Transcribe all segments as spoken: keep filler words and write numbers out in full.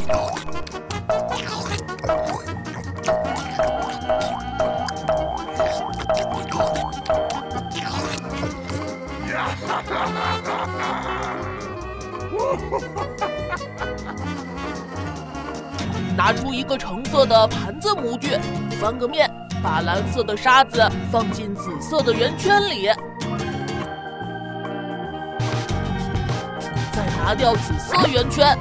拿出一个橙色的盘子模具，翻个面，把蓝色的沙子放进紫色的圆圈里，再拿掉紫色圆圈，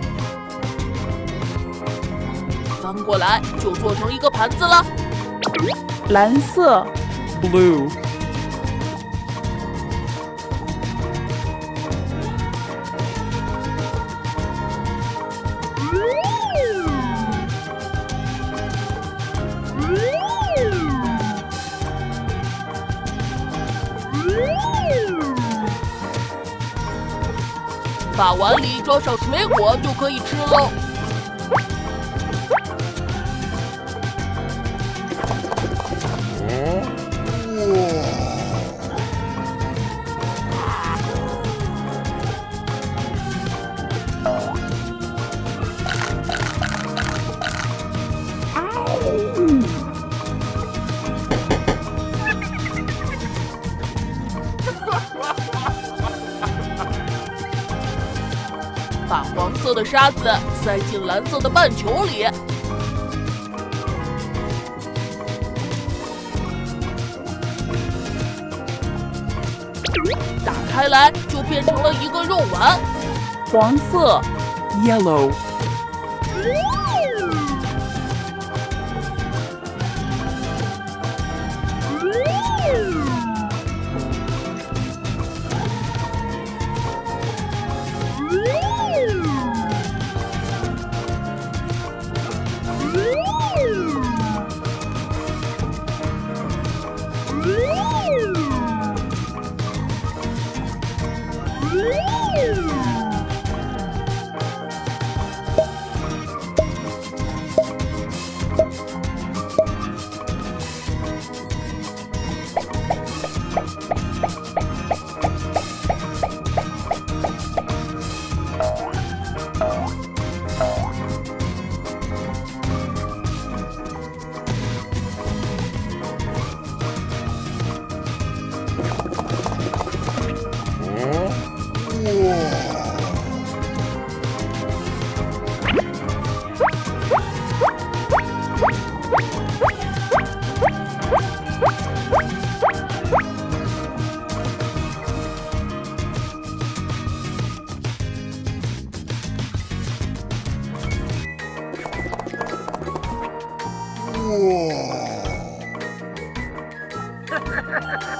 翻过来就做成一个盘子了。 蓝色 blue, 把碗里装上水果就可以吃喽。把黄色的沙子塞进蓝色的半球里，打开来就变成了一个肉丸。 黄色 yellow,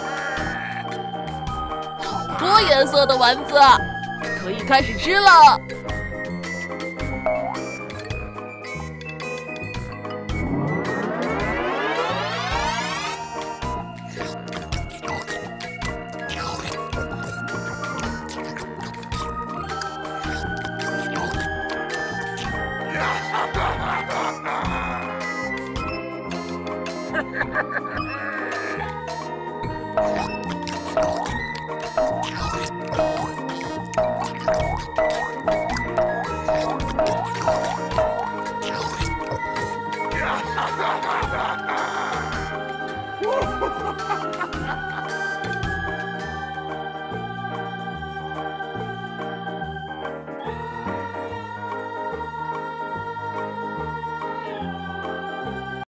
好多颜色的丸子，可以开始吃了。